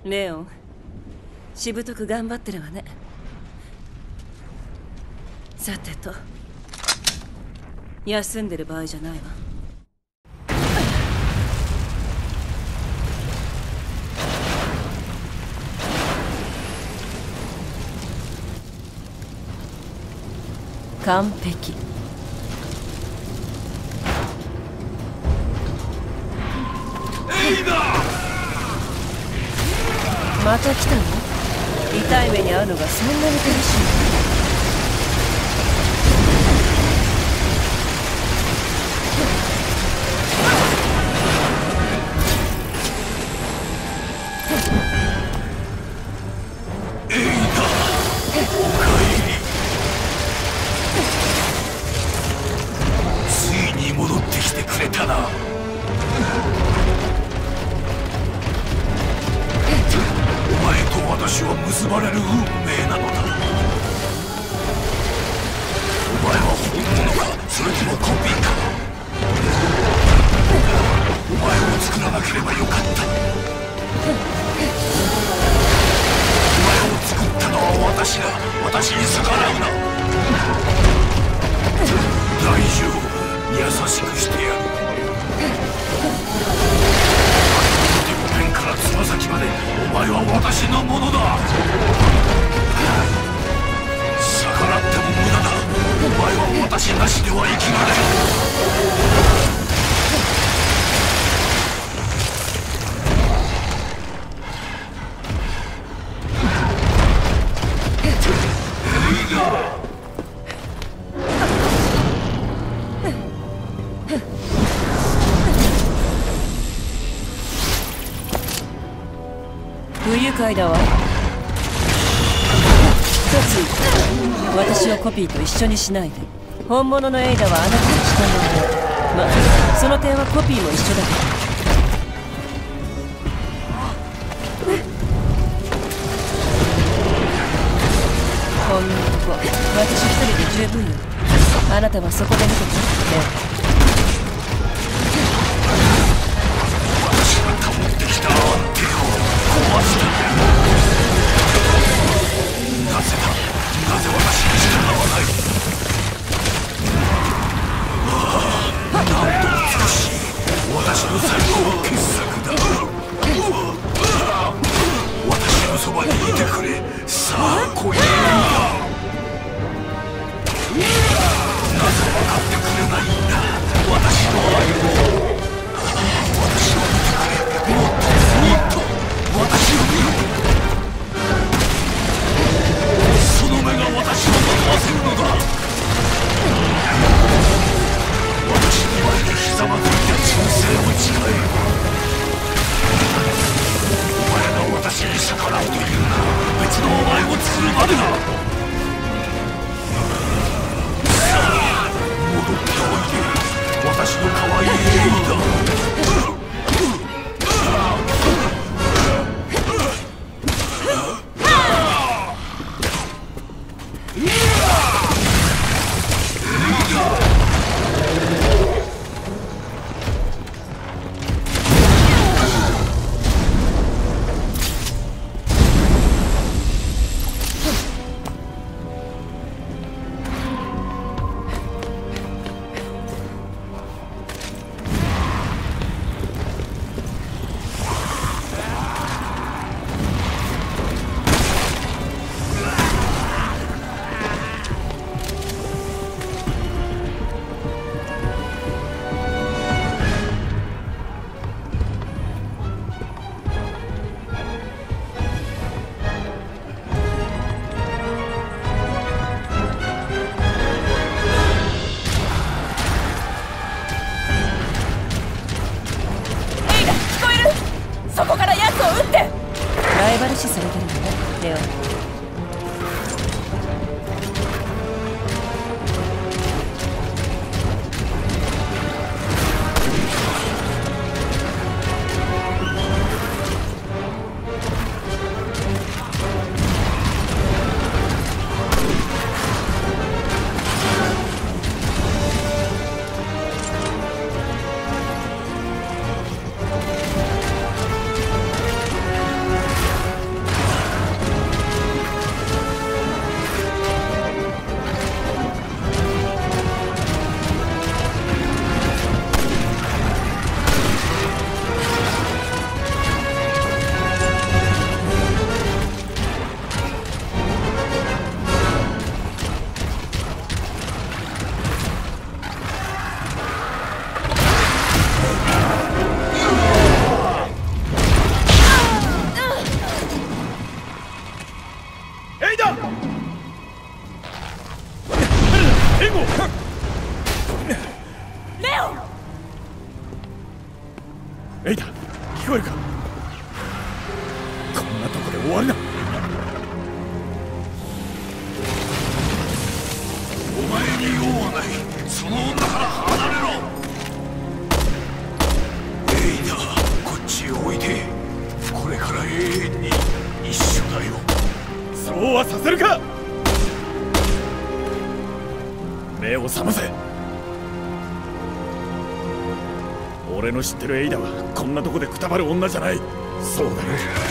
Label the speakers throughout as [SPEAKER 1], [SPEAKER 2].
[SPEAKER 1] レオン、しぶとく頑張ってるわね。さてと、休んでる場合じゃないわ。完璧。
[SPEAKER 2] エイダ
[SPEAKER 1] また来たの？痛い目に遭うのがそんなに楽しい？
[SPEAKER 2] 私は結ばれる運命なのだ。お前は本物か、それともコピーか。お前を作らなければよかった。お前を作ったのは私だ。私に逆らうな。大丈夫、優しくしてやる。天からつま先までお前は私のものだ。逆らっても無駄だ。お前は私なしでは生きられん。
[SPEAKER 1] 不愉快だわ。一つ、私をコピーと一緒にしないで。本物のエイダはあなたの下の者。まあ、その点はコピーも一緒だけど。ほんのここ、私一人で十分よ。あなたはそこで見てて。
[SPEAKER 2] 私が保ってきた安定を壊した。なぜだ、なぜ私に力はない。なんと美しい、私の最高傑作だ。私のそばにいてくれ。さあ来い。なぜ分かってくれないんだ、私の愛を。私を見てくれ。もっと私を見ろ。その目が私を惑わせるのだ。私の前でひざまずいて忠誠を誓え。お前が私に逆らうというなら別のお前を釣るまでだ。さあ戻っておいで、私の可愛いエイダ。 その女から離れろ。エイダ、こっちへおいで。これから永遠に一緒だよ。
[SPEAKER 3] そうはさせるか。目を覚ませ。俺の知ってるエイダはこんなとこでくたばる女じゃない。そうだね。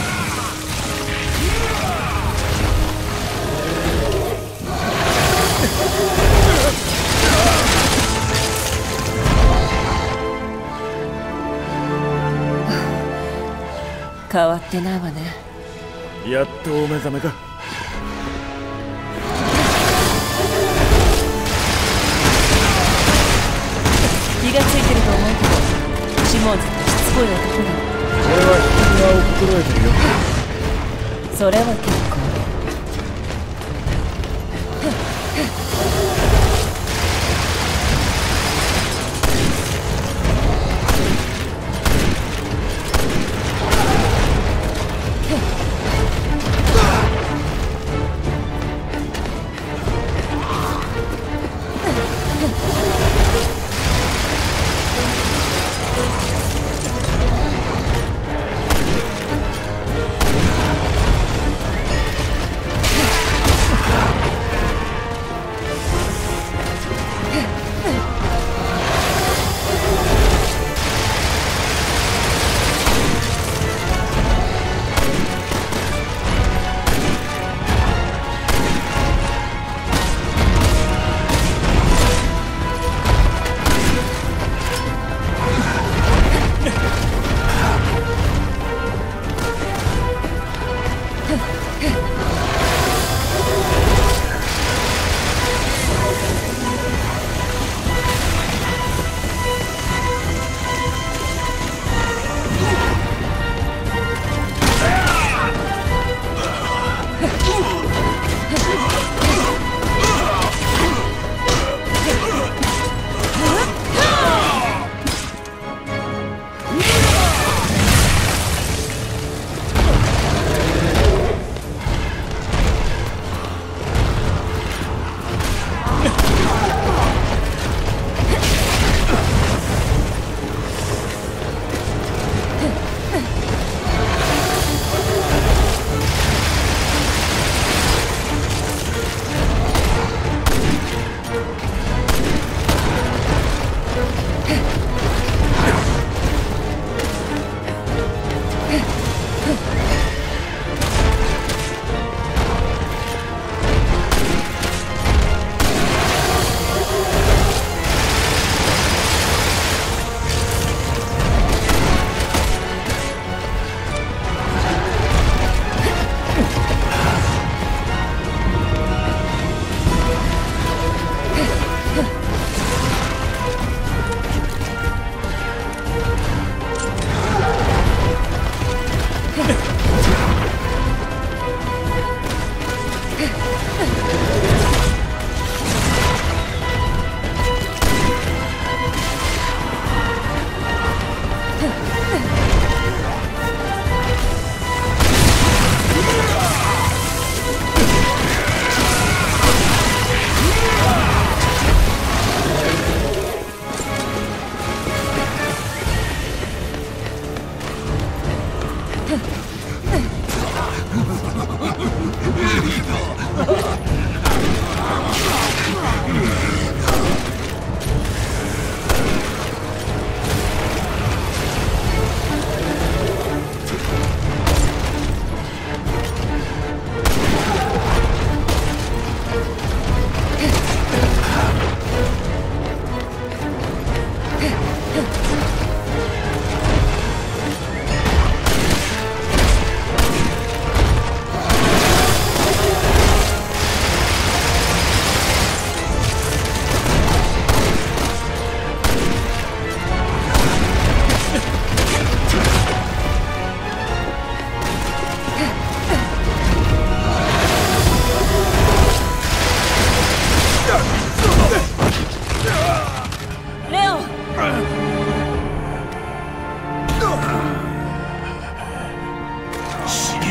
[SPEAKER 1] 変わってないわね。
[SPEAKER 3] やっとお目覚めか。
[SPEAKER 1] 気がついてると思うけど、シモンズってしつこい男だ。
[SPEAKER 3] 俺は引き際を心得てるよ。
[SPEAKER 1] それは結構。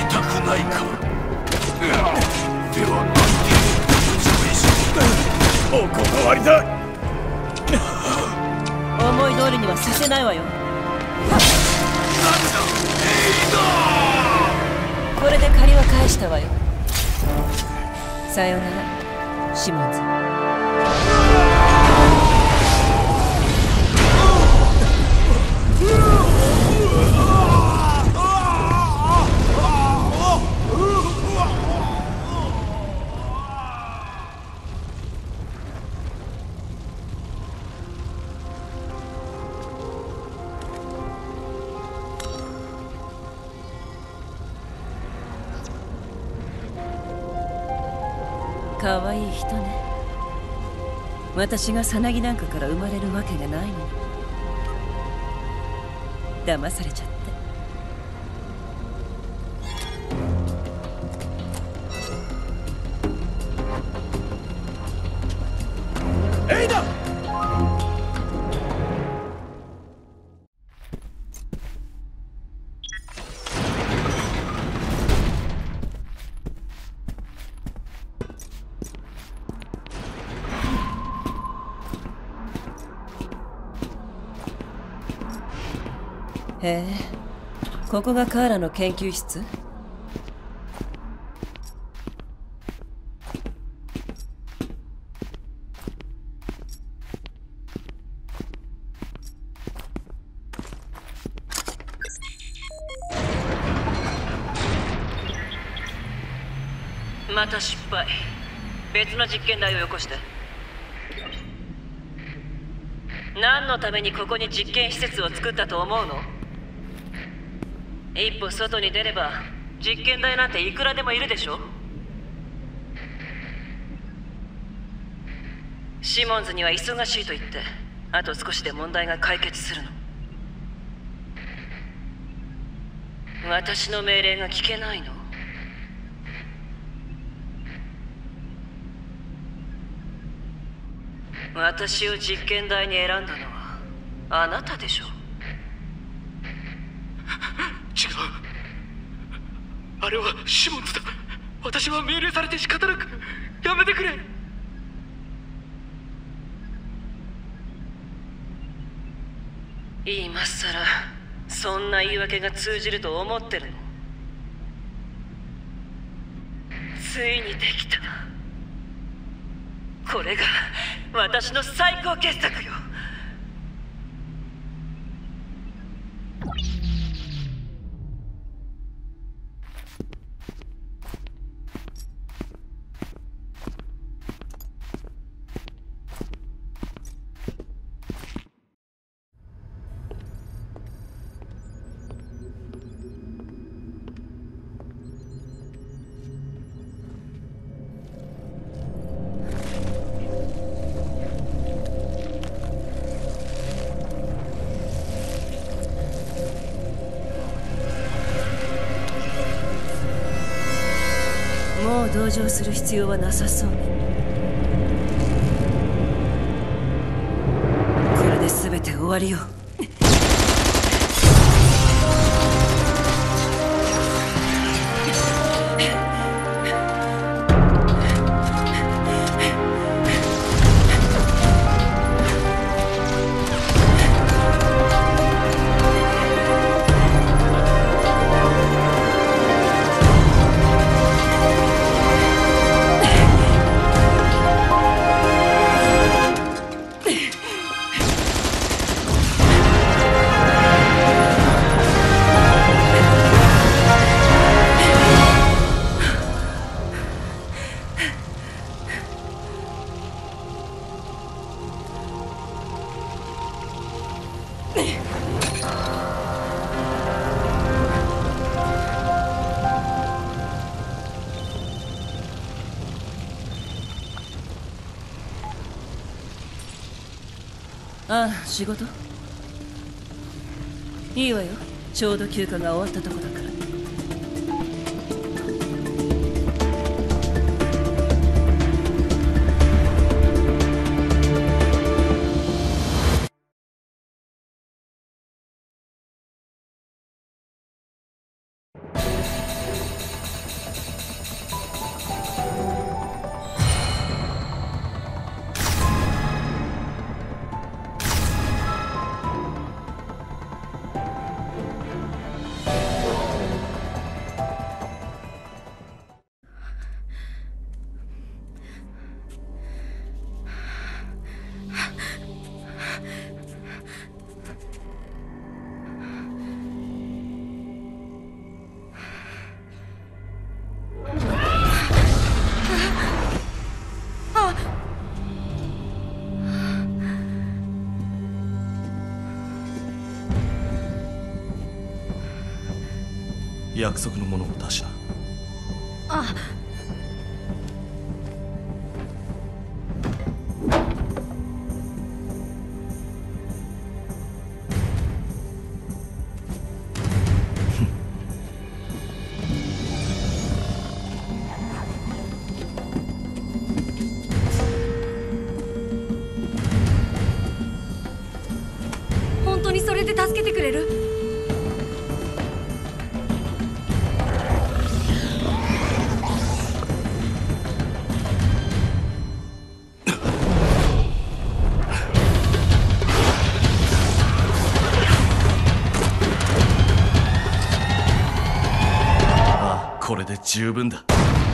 [SPEAKER 2] ではなんでそれし
[SPEAKER 3] お断りだ。
[SPEAKER 1] 思い通りにはさせないわよ。これで借りは返したわよ。さようなら、シモンズ。かわいい人ね。私がさなぎなんかから生まれるわけがないのに。騙されちゃって。エイダ！へえ、ここがカーラの研究室？また失敗。別の実験台をよこして。何のためにここに実験施設を作ったと思うの？一歩外に出れば実験台なんていくらでもいるでしょ。シモンズには忙しいと言ってあと少しで問題が解決するの。私の命令が聞けないの？私を実験台に選んだのはあなたでしょ。
[SPEAKER 2] 違う。あれはシモンズだ。私は命令されて仕方なく。やめてくれ。
[SPEAKER 1] 今さらそんな言い訳が通じると思ってるの？ついにできた。これが私の最高傑作よ。もう同情する必要はなさそうね。これで全て終わりよ。ああ、仕事？いいわよ。ちょうど休暇が終わったとこだから。
[SPEAKER 2] 約束のものを出しな。
[SPEAKER 4] あ、本当にそれで助けてくれる？
[SPEAKER 2] ああ、これで十分だ。